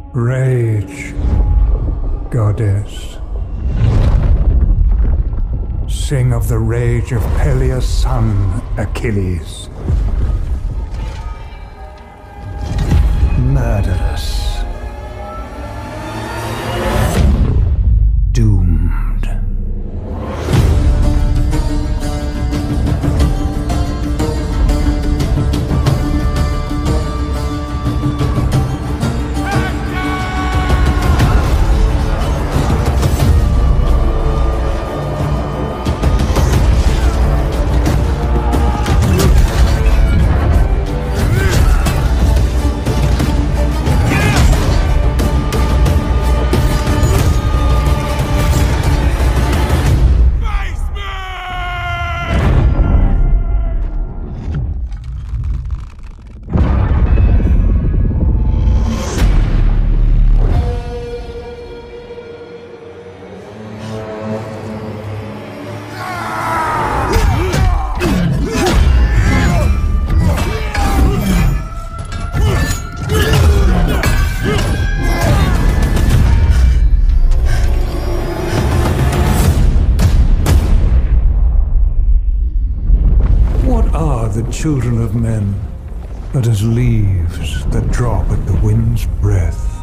Rage, goddess. Sing of the rage of Peleus' son, Achilles. Murderous. Doomed. The children of men, but as leaves that drop at the wind's breath.